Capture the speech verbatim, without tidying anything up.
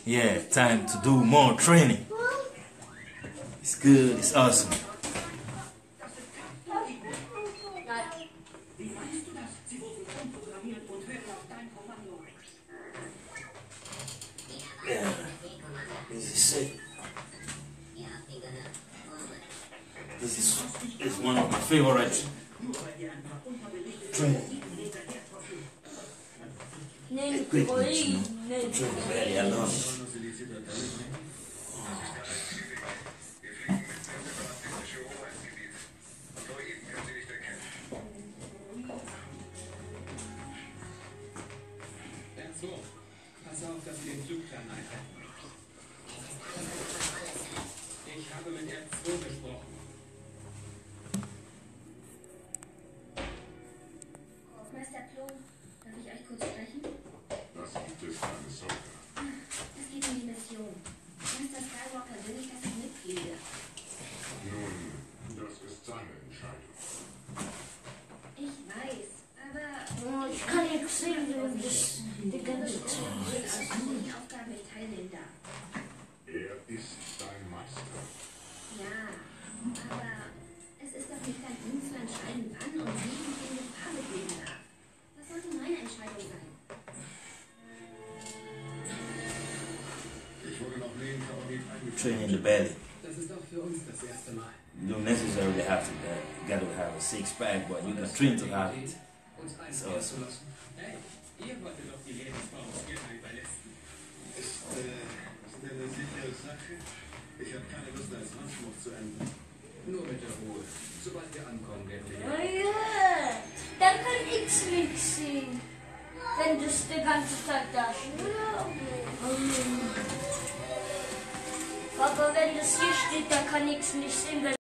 Yeah, time to do more training. It's good, it's awesome. Yeah, this is sick. This is, is one of my favorite training. Equipment, you know, training belly, I love it. Pass auf, dass Sie den Flugplan einhalten. Ich habe mit R zwei gesprochen. Meister Plo, darf ich euch kurz sprechen? Was gibt es, meine Sorge? Es geht um die Mission. Meister Skywalker will nicht, dass ich mitfliege. Nun, das ist seine Entscheidung. Ich weiß, aber... Oh, ich kann jetzt sehen, wie das die ganze Zeit Also die Aufgabe, ich teilnehmen darf. Er ist dein Meister. Ja, aber es ist doch nicht an ihm zu entscheiden, wann und wie ich in Gefahr begeben darf. Das sollte meine Entscheidung sein. Ich wurde noch nie in Favorit eingetragen. Training the belly. Das ist auch für uns das erste Mal. You don't necessarily have to, uh, you gotta have a six pack, but you can train to have it. Uns So, einfrieren so. zu lassen. Hey, ihr wolltet doch die Lebensform Skipper überlisten. Ist, äh, ist denn eine sichere Sache? Ich habe keine Lust, als Anspruch zu enden. Nur mit der Ruhe. Sobald wir ankommen, werden wir Oh hier. ja, dann kann ich nichts sehen, wenn das die ganze Zeit da steht. Aber wenn das hier steht, dann kann ich es nicht sehen, weil